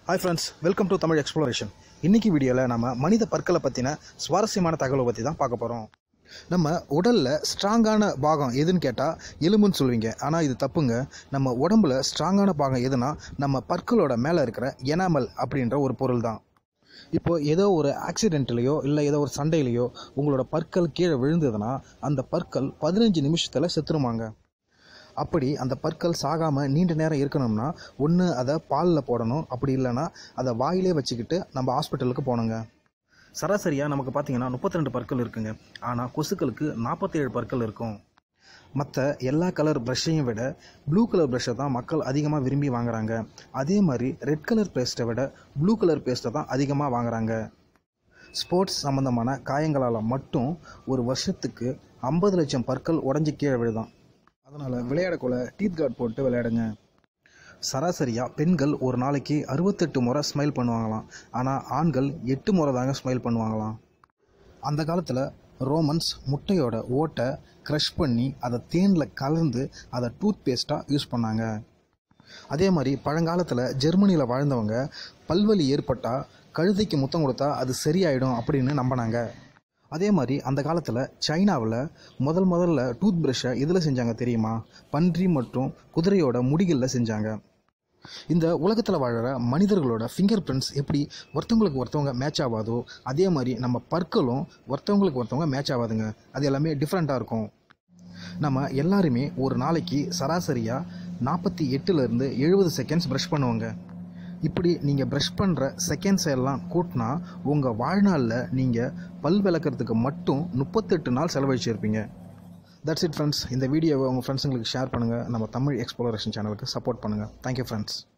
Hi friends, welcome to Tamil Exploration. இன்னைக்கு வீடியோல நாம மனித பற்களை பத்தின சுவாரஸ்யமான தகவலை பத்தி தான் பார்க்க போறோம். நம்ம உடல்ல ஸ்ட்ராங்கான பாகம் எதுன்னு கேட்டா எலும்புன்னு சொல்வீங்க. ஆனா இது தப்புங்க. நம்ம உடம்புல ஸ்ட்ராங்கான பாகம் எதுனா நம்ம பற்களோட மேல இருக்கிற எனாமல் அப்படின்ற ஒரு பொருள் தான். இப்போ ஏதோ ஒரு ஆக்சிடென்ட்லையோ இல்லை ஏதோ ஒரு சண்டையிலையோ உங்களோட பற்கள் கீழே விழுந்ததுன்னா அந்த பற்கள் 15 நிமிஷத்தில் செத்துருமாங்க. அப்படி அந்த பற்கள் சாகாமல் நீண்ட நேரம் இருக்கணும்னா ஒன்று அதை பாலில் போடணும், அப்படி இல்லைன்னா அதை வாயிலே வச்சுக்கிட்டு நம்ம ஹாஸ்பிட்டலுக்கு போகணுங்க. சராசரியாக நமக்கு பார்த்தீங்கன்னா 32 பற்கள் இருக்குங்க. ஆனால் கொசுக்களுக்கு 47 பற்கள் இருக்கும். மற்ற எல்லா கலர் ப்ரஷ்ஷையும் விட ப்ளூ கலர் ப்ரஷ்ஷை தான் மக்கள் அதிகமாக விரும்பி வாங்குறாங்க. அதே மாதிரி ரெட் கலர் பேஸ்ட்டை விட ப்ளூ கலர் பேஸ்ட்டை தான் அதிகமாக வாங்குறாங்க. ஸ்போர்ட்ஸ் சம்மந்தமான காயங்களால் மட்டும் ஒரு வருஷத்துக்கு 50 லட்சம் பற்கள் உடஞ்சி கீழே விழுதான். அதனால் விளையாடக்குள்ள டீத் கார்டு போட்டு விளையாடுங்க. சராசரியாக பெண்கள் ஒரு நாளைக்கு 68 முறை ஸ்மைல் பண்ணுவாங்களாம். ஆனால் ஆண்கள் 8 முறை தாங்க ஸ்மைல் பண்ணுவாங்களாம். அந்த காலத்தில் ரோமன்ஸ் முட்டையோட ஓட்டை க்ரஷ் பண்ணி அதை தேனில் கலந்து அதை டூத் பேஸ்ட்டாக யூஸ் பண்ணாங்க. அதே மாதிரி பழங்காலத்தில் ஜெர்மனியில் வாழ்ந்தவங்க பல்வலி ஏற்பட்டால் கழுதைக்கு முத்தம் கொடுத்தா அது சரியாயிடும் அப்படின்னு நம்பினாங்க. அதே மாதிரி அந்த காலத்தில் சைனாவில் முதல்ல டூத் ப்ரஷ்ஷை எதில் செஞ்சாங்க தெரியுமா? பன்றி மற்றும் குதிரையோட முடிகளில் செஞ்சாங்க. இந்த உலகத்தில் வாழற மனிதர்களோட ஃபிங்கர் பிரிண்ட்ஸ் எப்படி ஒருத்தவங்களுக்கு ஒருத்தவங்க மேட்ச் ஆகாதோ அதே மாதிரி நம்ம பற்களும் ஒருத்தவங்களுக்கு ஒருத்தவங்க மேட்ச் ஆகாதுங்க. அது எல்லாமே டிஃப்ரெண்ட்டாக இருக்கும். நம்ம எல்லாருமே ஒரு நாளைக்கு சராசரியாக 48லேருந்து 70 செகண்ட்ஸ் ப்ரஷ் பண்ணுவோங்க. இப்படி நீங்கள் ப்ரஷ் பண்ணுற செகண்ட்ஸ் எல்லாம் கூட்டினா உங்கள் வாழ்நாளில் நீங்கள் பல் விளக்கிறதுக்கு மட்டும் 38 நாள் செலவழிச்சிருப்பீங்க. That's it friends. இந்த வீடியோவை உங்கள் ஃப்ரெண்ட்ஸுங்களுக்கு ஷேர் பண்ணுங்கள். நம்ம தமிழ் எக்ஸ்ப்ளோரேஷன் சேனலுக்கு சப்போர்ட் பண்ணுங்கள். Thank you friends.